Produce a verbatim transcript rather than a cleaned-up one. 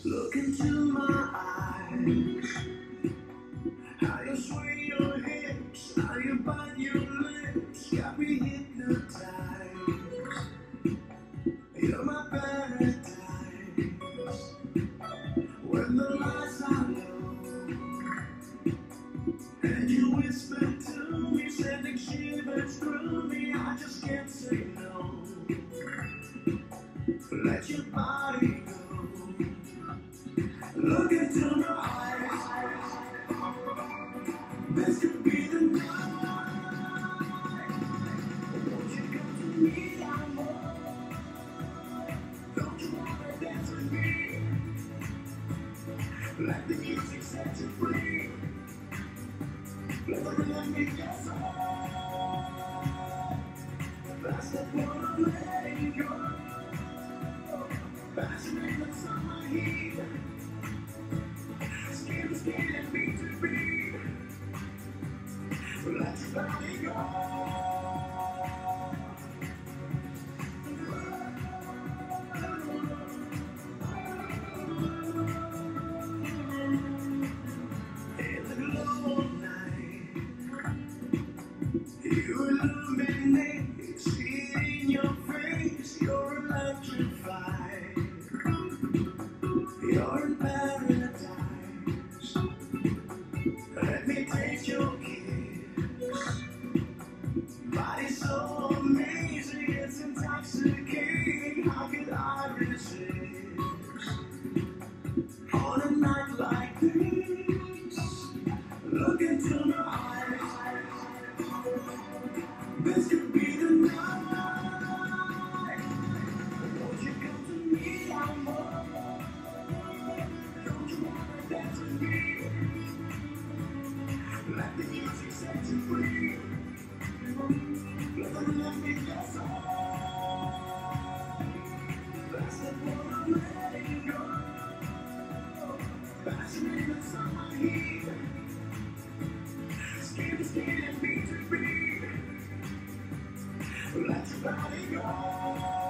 Look into my eyes. How you sway your hips, how you bite your lips, got me hypnotized. You're my paradise. When the lights are low and you whisper to me, sending shivers through me, I just can't say no. Let your body go. Look into my eyes. This could be the night. Won't you come to me, Amor? Don't you wanna dance with me? Let the music set you free. Let the rhythm be your soul. That's the point of letting go. Passionate in summer heat. Skin to skin and beat to beat. Let your body go. In the glow of night, you illuminate. See it in your face, you're electrified. You're in paradise. Let me taste your kiss. Body so amazing, it's intoxicating. How could I resist? On a night like this, look into my eyes. This could be the night. Won't you come to me, Amor? Don't you wanna dance with me? Let the music set you free. Let the rhythm be your soul. That's the point of letting go. Passionate in summer heat. Skin to skin and beat to beat. Let your body go.